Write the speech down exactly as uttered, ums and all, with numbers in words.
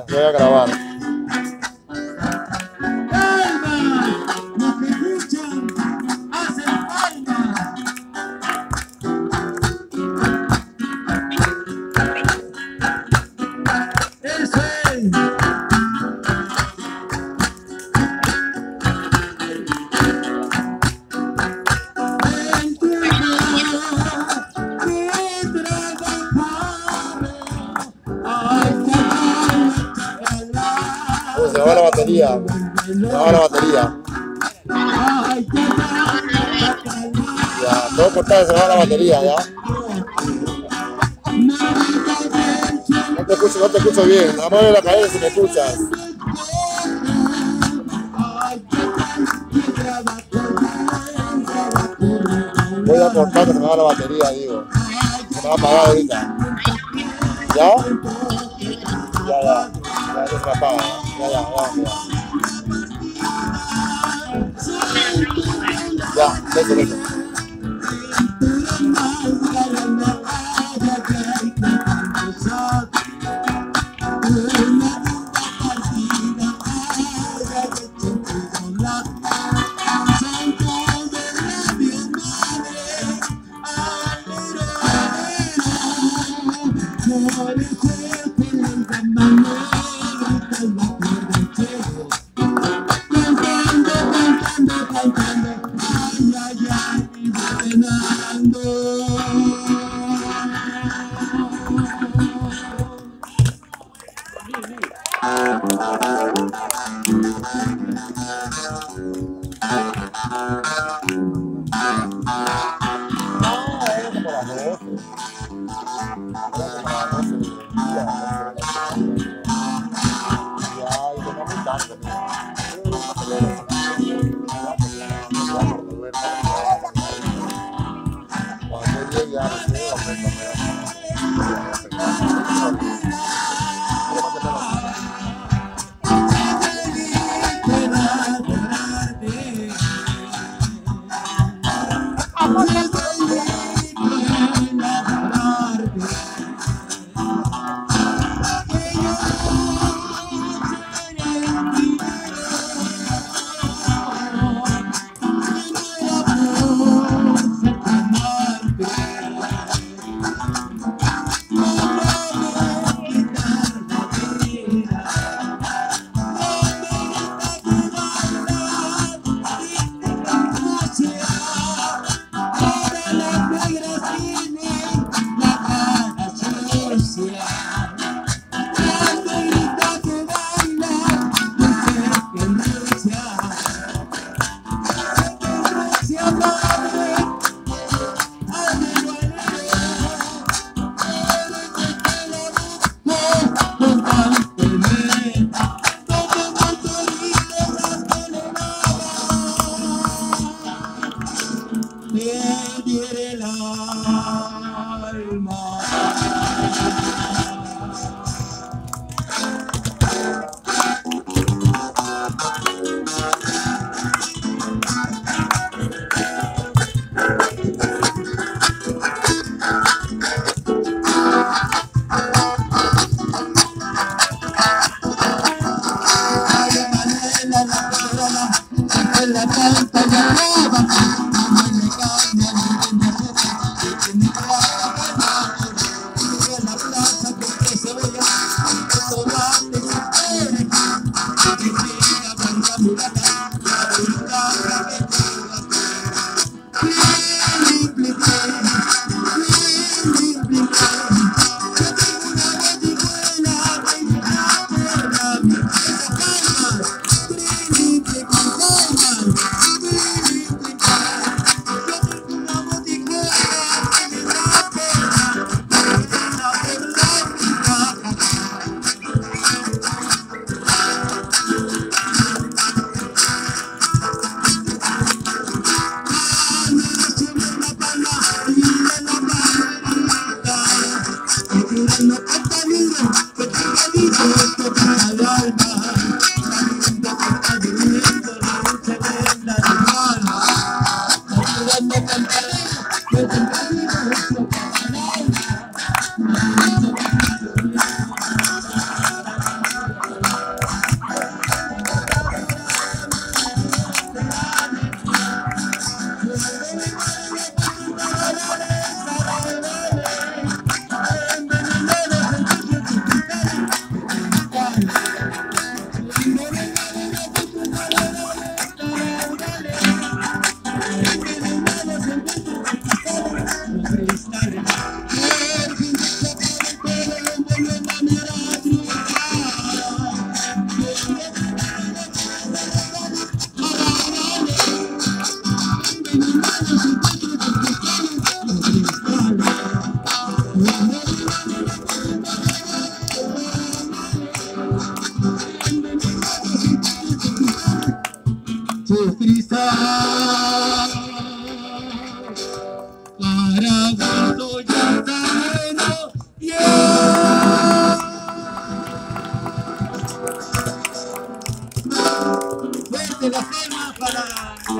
Yo voy a grabar. Se me va la batería, se me va la batería. Ya, todo cortado, se me va la batería, ya. No te escucho, no te escucho bien. Nada más en la cabeza si me escuchas. Voy a cortar que se me va la batería, digo. Se me va a apagar ahorita. ¿Ya? Ya, ya. Ya, se me apaga. Ya, ya, ya, ya. Ya, vete, vete. deslizar para cuando ya está yeah. Fuerte la palma para